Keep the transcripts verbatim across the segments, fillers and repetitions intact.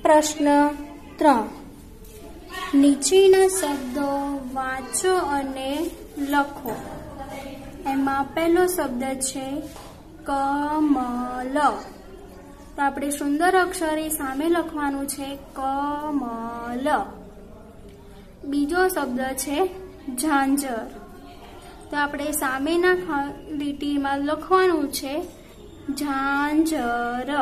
प्रश्न त्रण नीचेना शब्दो वाँचो अने लखो। एमां पहेलो शब्द छे कमल। तो आपणे सुंदर अक्षरे सामे लखवानुं छे कमल। बीजो शब्द छे झांझर। तो आपणे सामेना લીટીમાં લખવાનું છે झांझर।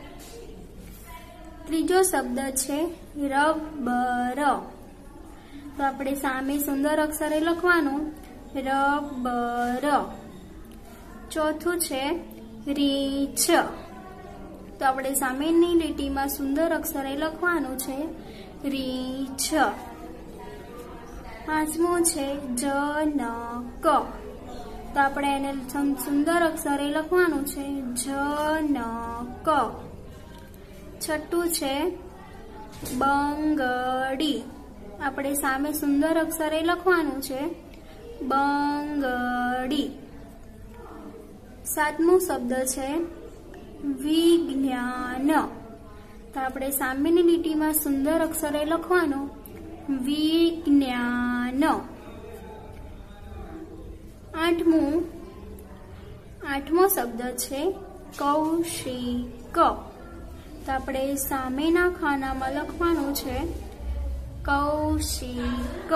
ત્રીજો શબ્દ છે રબર। तो आपणे सामे सुंदर अक्षरे लखवानुं रबर। चौथुं छे रीछ। तो आपणे सामेनी લીટીમાં सुंदर अक्षरे लखवानुं छे रीछ। पांचमुं छे जनक। तो आपणे एने सुंदर अक्षरे लखवानुं छे जनक। छठ्ठुं छे बंगड़ी। आपणे सामे सुंदर अक्षरे लखवानुं छे बंगड़ी। सातमो शब्द छे विज्ञान। तो आपणे सामेनी લીટીમાં सुंदर अक्षरे लखवानुं विज्ञान। आठमो आठमो शब्द छे कौशिक। तो आपणे सामेना खानामां लखवानुं छे कौशिक।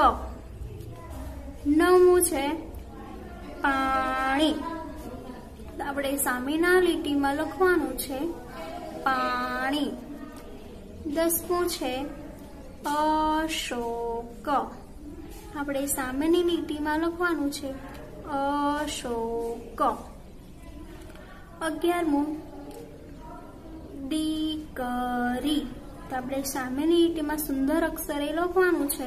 नवमो छे पाणी। तो आपणे सामेना લીટીમાં લખવાનું છે પાણી। દસમું છે અશોક। આપણે સામેની લીટીમાં લખવાનું છે અશોક। અગિયારમું દીકરી। तो આપણે સામેની લીટીમાં સુંદર અક્ષરે લખવાનું છે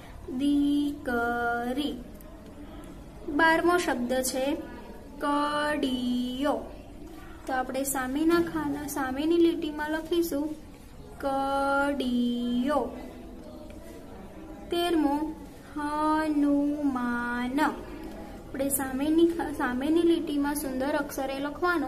દીકરી। બારમો શબ્દ છે કડીયો। तो આપણે સામેના ખાના સામેની લીટીમાં લખીશું કડીયો। તેરમો હનુમાન। આપણે સામેની સામેની લીટીમાં સુંદર અક્ષરે લખવાનું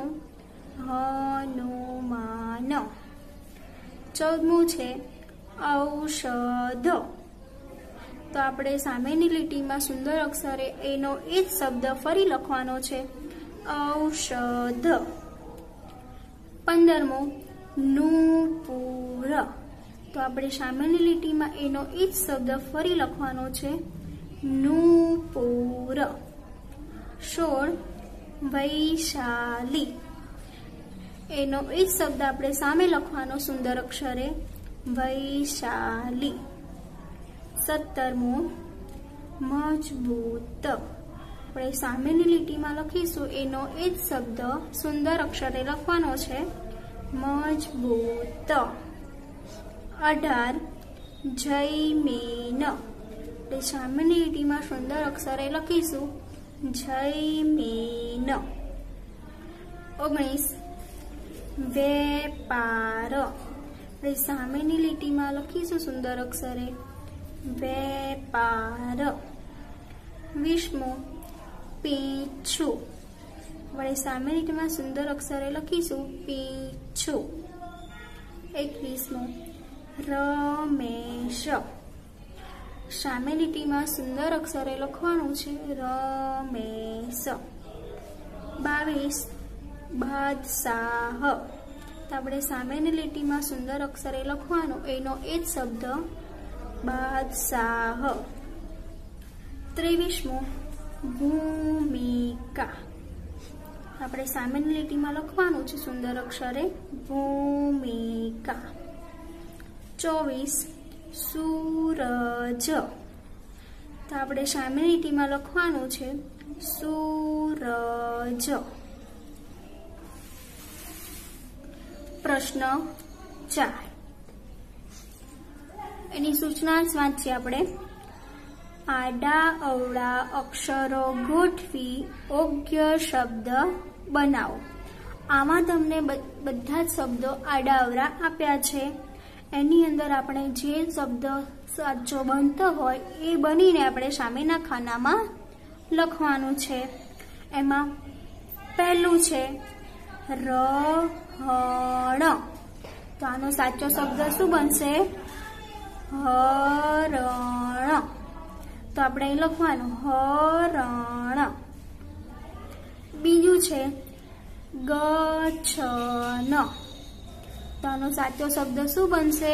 હનુમાન। ચૌદમું છે ઔષધ। तो આપણે સામેની લીટીમાં સુંદર અક્ષરે એનો એ જ શબ્દ ફરી લખવાનો છે ઔષધ। પંદરમો નૂપુર। તો આપણે સામેની લીટીમાં એનો એ જ શબ્દ ફરી લખવાનો છે નૂપુર। સોળ વૈશાલી। એનો એ જ શબ્દ આપણે સામે લખવાનો સુંદર અક્ષરે વૈશાલી। સત્તરમો મજબૂત। આપણે સામેની લીટીમાં લખીશું એનો એ જ શબ્દ સુંદર અક્ષરે લખવાનો છે મજબૂત। અઢાર જયમીન। આપણે સામેની લીટીમાં સુંદર અક્ષરે લખીશું જયમીન। ઓગણીસ વેપાર। આપણે સામેની લીટીમાં લખીશું સુંદર અક્ષરે વેપાર। વીસમો પીછું। આપણે સામેની લીટીમાં સુંદર અક્ષરે લખીશું પીછું। એકવીસમો રમેશ। સામેની લીટીમાં સુંદર અક્ષરે લખવાનું છે રમેશ। બાવીસ બાદશાહ। તો આપણે સામેની લીટીમાં સુંદર અક્ષરે લખવાનું એનો એ જ શબ્દ બાદશાહ। ત્રેવીસમો ભૂમિકા। આપણે સામેની લીટીમાં લખવાનું છે સુંદર અક્ષરે ભૂમિકા। ચોવીસ સૂરજ। તો આપણે સામેની લીટીમાં લખવાનું છે સૂરજ। પ્રશ્ન ચાર એની સૂચના વાંચીએ આપણે। આડા અવળા અક્ષરો ગોઠવી યોગ્ય શબ્દ બનાવો। આમાં તમને બધા જ શબ્દો આડા અવળા આપ્યા છે। એની અંદર આપણે જે શબ્દ સાચો બનતો હોય એ બનીને આપણે સામેના ખાનામાં લખવાનું છે। એમાં પહેલું છે रहण। તો આનો સાચો શબ્દ શું બનશે? હરણ. તો આપણે અહીં લખવાનું હરણ. બીજું છે ગછન. તો આનો સાચો શબ્દ શું બનશે?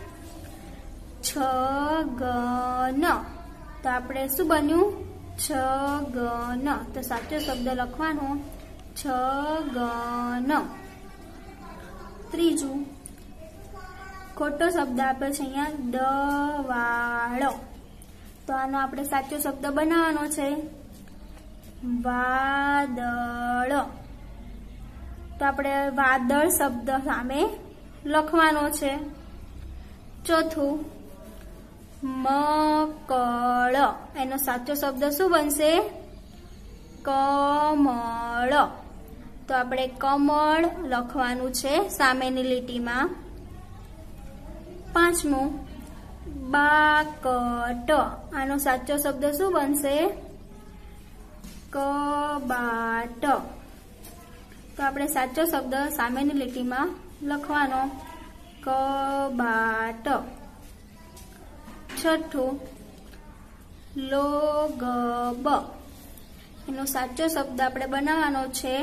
છગન. તો આપણે શું બન્યું? છગન. તો સાચો શબ્દ લખવાનો છગન. ત્રીજું ખોટો શબ્દ આપે છે અહીંયા દવાળો. તો આનો આપણે સાચો શબ્દ બનાવવાનો છે વાદળ. તો આપણે વાદળ શબ્દ સામે લખવાનો છે. ચોથું મકળ. એનો સાચો શબ્દ શું બનશે? કમળ. તો આપણે કમળ લખવાનું છે સામેની લીટીમાં. પાંચમું બાકટ. આનો સાચો શબ્દ શું બનશે? કબાટ. તો આપણે સાચો શબ્દ સામેની લીટીમાં લખવાનો કબાટ. છઠ્ઠું લોગબ. એનો સાચો શબ્દ આપણે બનાવવાનો છે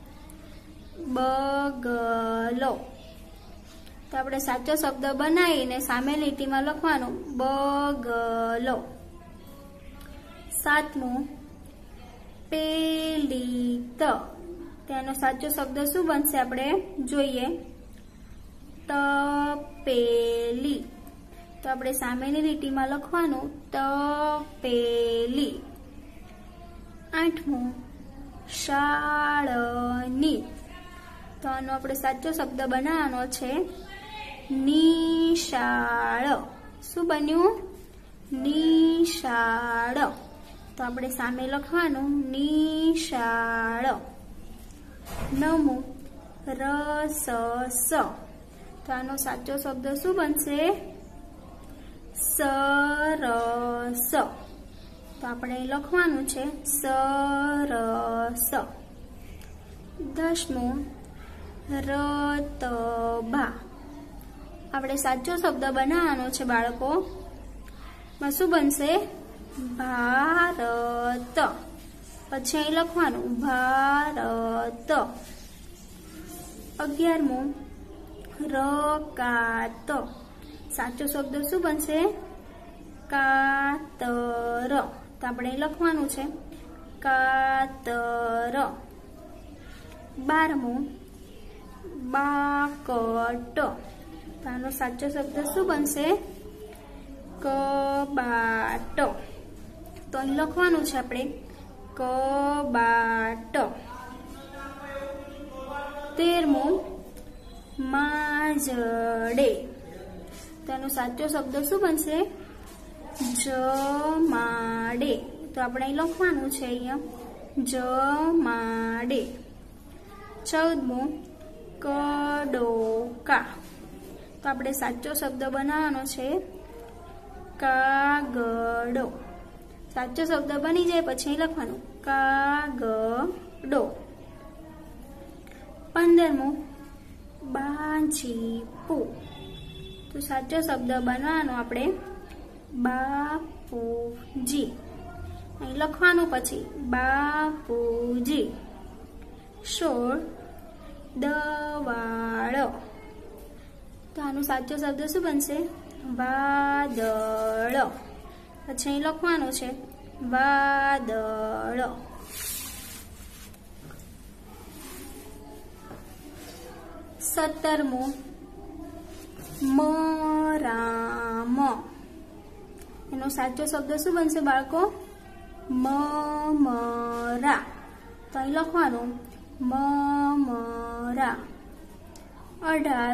બગલો. તો આપણે સાચો શબ્દ બનાવીને સામે લીટીમાં લખવાનું બગલો. સાતમું પેલીત. તેનો સાચો શબ્દ શું બનશે આપણે જોઈએ? તપેલી. તો આપણે સામેની લીટીમાં લખવાનું તપેલી. આઠમું શાળની. તો આનો આપણે સાચો શબ્દ બનાવવાનો છે નિશાળ. શું બન્યું? નિશાળ. તો આપણે સામે લખવાનું નિશાળ. નવમું રસસ. તો આનો સાચો શબ્દ શું બનશે? સરસ. તો આપણે લખવાનું છે સરસ. દસમું રતબા. આપણે સાચો શબ્દ બનાવવાનો છે બાળકો. માં શું બનશે? ભારત. પછી અહીં લખવાનું ભારત. અગિયારમું રકાત. સાચો શબ્દ શું બનશે? કાતર. તો આપણે લખવાનું છે કાતર. બારમું બાકટ. તો આનો સાચો શબ્દ શું બનશે? કબાટ. તો અહીં લખવાનું છે આપણે કબાટ. તેરમું માજડે. તો આનો સાચો શબ્દ શું બનશે? જમાડે. તો આપણે અહીં લખવાનું છે અહીંયા જમાડે. ચૌદમું કડોકા. તો આપણે સાચો શબ્દ બનાવવાનો છે કાગડો. સાચો શબ્દ બની જાય પછી લખવાનું કાગડો. પંદરમું બાજીપુ. તો સાચો શબ્દ બનાવવાનો આપણે બાપુજી. અહીં લખવાનું પછી બાપુજી. સોળ દવાળ. તો આનો સાચો શબ્દ શું બનશે? વાદળ. પછી અહીં લખવાનું છે વાદળ. સત્તરમું મરામ. એનો સાચો શબ્દ શું બનશે બાળકો? મમરા. તો અહીં લખવાનું મમરા. અઢાર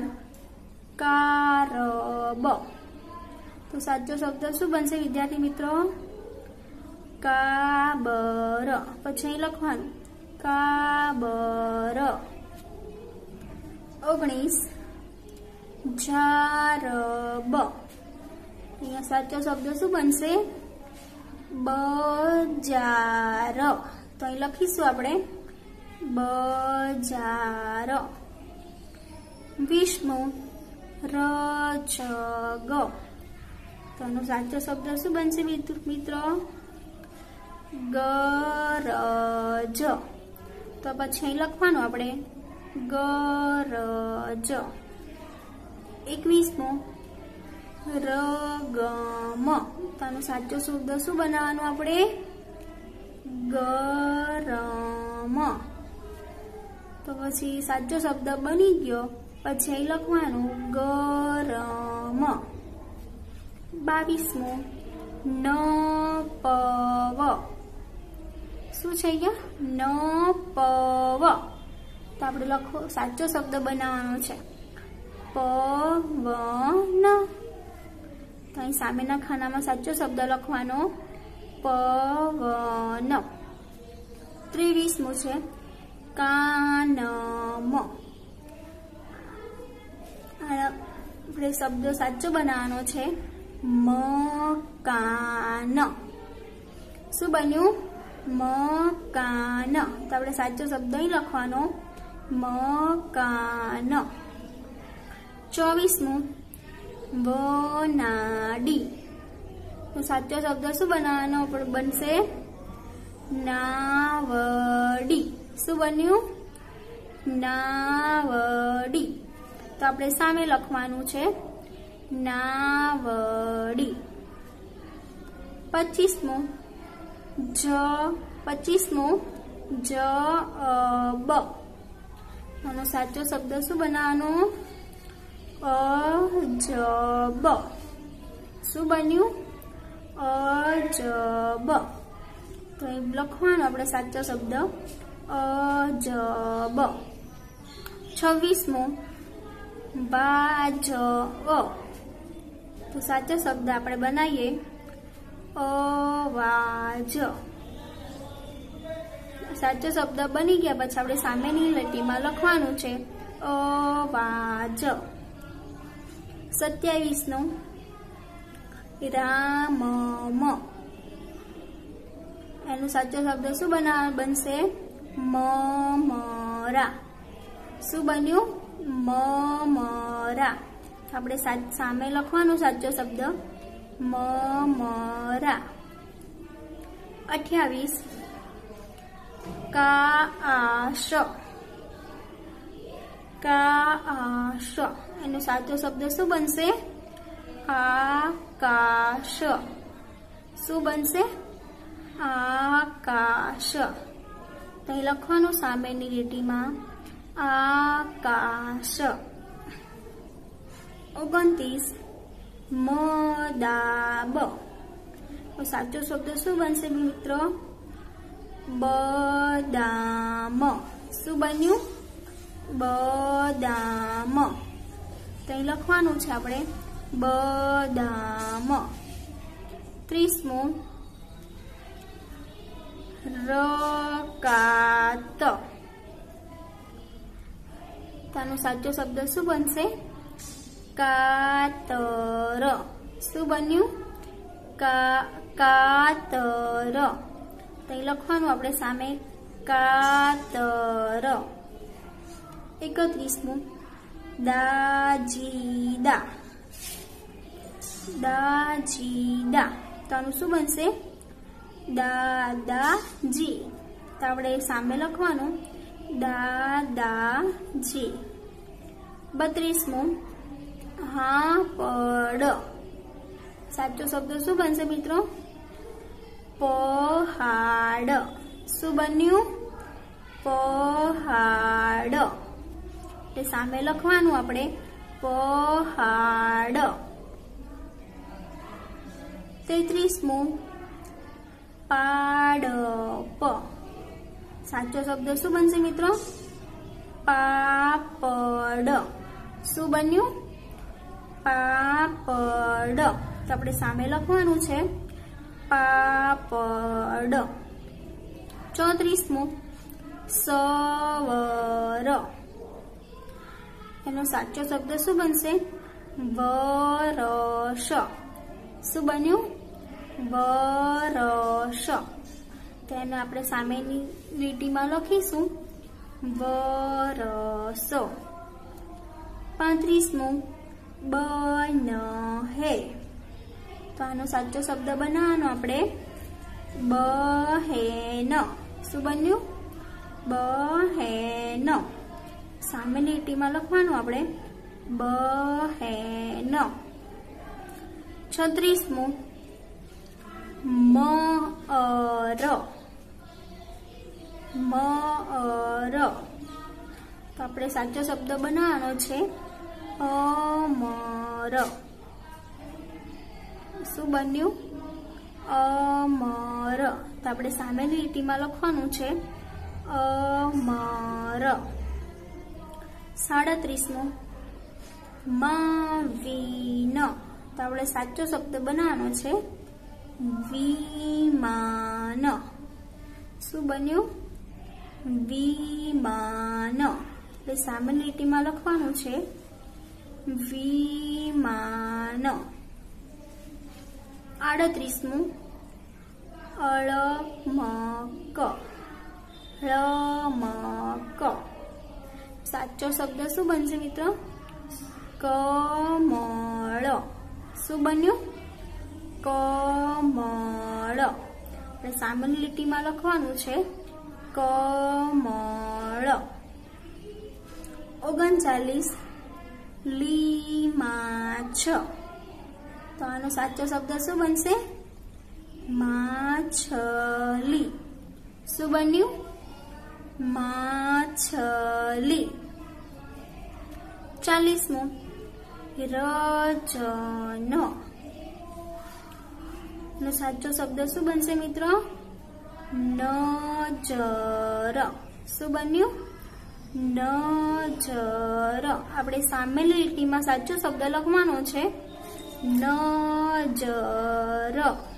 કારબ. તો સાચો શબ્દ શું બનશે વિદ્યાર્થી મિત્રો? કાબર. પછી અહીં લખવાનું કાબર. ઓગણીસ જારબ. અહીંયા સાચો શબ્દ શું બનશે? બજાર. તો અહીં લખીશું આપણે બજાર. વીસમું રજગ. તો એનો સાચો શબ્દ શું બનશે મિત્રો? ગરજ. તો પછી અહીં લખવાનું આપણે ગરજ. એકવીસમો રગમ. તો આનો સાચો શબ્દ શું બનાવવાનું આપણે? ગરમ. તો પછી સાચો શબ્દ બની ગયો, પછી અહીં લખવાનું ગરમ. બાવીસમો નપવ. શું છે અહીંયા? નપવ. તો આપણે લખો સાચો શબ્દ બનાવવાનો છે પવન. તો અહીં સામેના ખાનામાં સાચો શબ્દ લખવાનો પવન. ત્રેવીસમું છે કાનમ. આપણે શબ્દ સાચો બનાવવાનો છે મકાન. શું બન્યું? મકાન. તો આપણે સાચો શબ્દ અહીં લખવાનો મકાન. ચોવીસમું વનાડી. તો સાચો શબ્દ શું બનાવવાનો બનશે? નાવડી. શું બન્યું? નાવડી. તો આપણે સામે લખવાનું છે નાવડી. પચીસમું જ પચીસમું જબ. આનો સાચો શબ્દ શું બનાવવાનો? અજબ. શું બન્યું? અજબ. તો એ લખવાનો આપણે સાચો શબ્દ અજબ. છવ્વીસમો બાજ. તો સાચો શબ્દ આપણે બનાવીએ અવાજ. સાચો શબ્દ બની ગયા પછી આપણે સામેની લીટીમાં લખવાનું છે અવાજ. સત્યાવીસ નો રામમ. એનો સાચો શબ્દ શું બના બનશે? મમરા. શું બન્યું? મમરા. આપણે સામે લખવાનું સાચો શબ્દ મમરા. અઠ્યાવીસ કાશ. કાશ. એનો સાચો શબ્દ શું બનશે? આકાશ. શું બનશે? આકાશ. તો અહીં લખવાનું સામેની લીટીમાં આકાશ. ઓગણત્રીસ મદાબ. તો સાચો શબ્દ શું બનશે મિત્રો? બદામ. શું બન્યું? બદામ. તો અહીં લખવાનું છે આપણે બદામ. ત્રીસમું રકાત. તેનો સાચો શબ્દ શું બનશે? કાતર. શું બન્યું? કાતર. તો લખવાનું આપણે સામે કાતર. એકત્રીસમું દાજીદા. દાજીદા. તો આનું શું બનશે? દાદાજી. તો આપણે સામે લખવાનું દાદાજી. બત્રીસમું હાપડ. સાચો શબ્દ શું બનશે મિત્રો? પહાડ. શું બન્યું? પહાડ. એટલે સામે લખવાનું આપણે પહાડ. તેત્રીસમું પાડપ. સાચો શબ્દ શું બનશે મિત્રો? પાપડ. શું બન્યું? પાપડ. તો આપણે સામે લખવાનું છે પાપડ. ચોત્રીસમું સવર. એનો સાચો શબ્દ શું બનશે? વરસ. શું બન્યું? વરસ. તેને આપણે સામેની લીટીમાં લખીશું વરસ. પાંત્રીસમું બનહે. તો આનો સાચો શબ્દ બનાવવાનો આપણે બહેન. શું બન્યું? બહેન. સામેની લીટીમાં લખવાનું આપણે બહેન. છત્રીસમું મર. મર. તો આપણે સાચો શબ્દ બનાવવાનો છે અમર. શું બન્યું? અમર. તો આપણે સામેની લીટીમાં લખવાનું છે અમર. સાડત્રીસમું માવીન. તો આપણે સાચો શબ્દ બનાવવાનો છે વિમાન. શું બન્યું? વિમાન. એટલે સામેની લીટીમાં લખવાનું છે વિમાન. આડત્રીસમું અળમક. ળમક. સાચો શબ્દ શું બનશે મિત્રો? કમળ. શું બન્યું? કમળ. એટલે સામેની લીટીમાં લખવાનું છે કમળ. ઓગણચાલીસ લીમાછ. તો આનો સાચો શબ્દ શું બનશે? માછલી. શું બન્યું? માછલી. ચાલીસમું રજન. નો સાચો શબ્દ શું બનશે મિત્રો? નજર. શું બન્યું? નજર. આપણે સામેની લીટીમાં સાચો શબ્દ લખવાનો છે નજર.